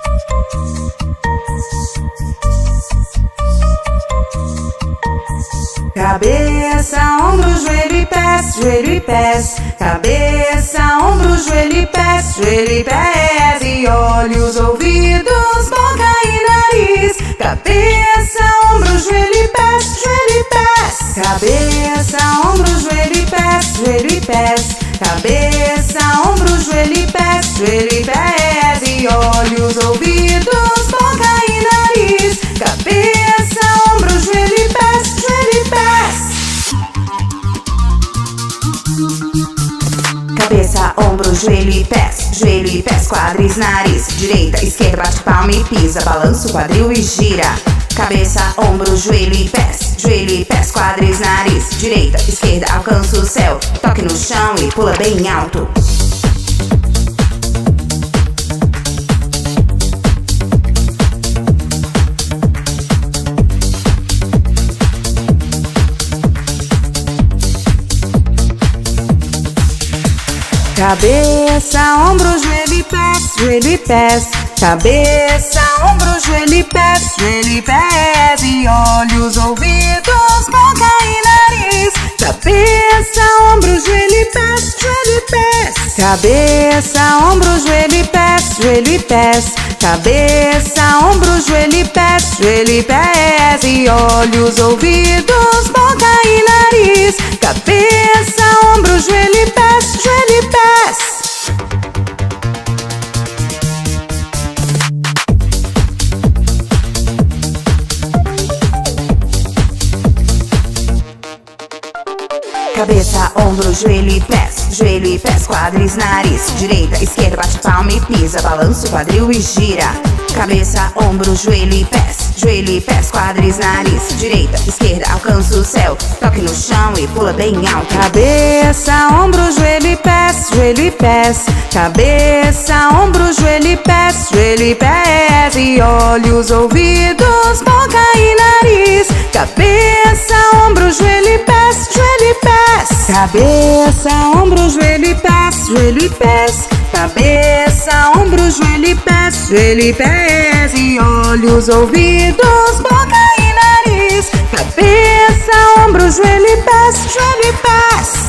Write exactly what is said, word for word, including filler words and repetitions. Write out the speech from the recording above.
Cabeça, ombro, joelho e pés, joelho e pés. Cabeça, ombro, joelho e pés, joelho e pés. E olhos, ouvidos, boca e nariz. Cabeça, ombro, joelho e pés, joelho e pés. Cabeça, ombro, joelho e pés, joelho e pés. Cabeça, ombro, joelho e pés, joelho e pés. E olhos, ouvidos, boca e nariz. Cabeça, ombro, joelho e pés, joelho e pés. Cabeça, ombro, joelho e pés, joelho e pés, quadris, nariz. Direita, esquerda, bate palma e pisa, balança o quadril e gira. Cabeça, ombro, joelho e pés, joelho e pés, quadris, nariz. Direita, esquerda, alcança o céu, toque no chão e pula bem alto. Cabeça, ombro, joelho e pés, joelho e pés. Cabeça, ombro, joelho e pés, joelho e pés. E olhos, ouvidos, boca e nariz. Cabeça, ombro, joelho e pés, joelho e pés. Cabeça, ombro, joelho e pés, joelho e pés. Cabeça, ombro, joelho e pés, joelho e pés. E olhos, ouvidos, boca e nariz. Cabeça, ombro, joelho e pés, joelho e pés. Cabeça, ombro, joelho e pés, joelho e pés, quadris, nariz. Direita, esquerda, bate palma e pisa, balança o quadril e gira. Cabeça, ombro, joelho e pés, joelho e pés, quadris, nariz. Direita, esquerda, alcança o céu, toque no chão e pula bem alto. Cabeça, ombro, joelho e pés, joelho e pés. Cabeça, ombro, joelho e pés, joelho e pés. E olhos, ouvidos, boca e nariz. Cabeça, ombro, joelho e pés, joelho e pés. Cabeça, ombro, joelho e pés, joelho e pés. Cabeça, ombro, joelho e pés, joelho e pés. E olhos, ouvidos, boca e nariz. Cabeça, ombro, joelho e pés, joelho e pés.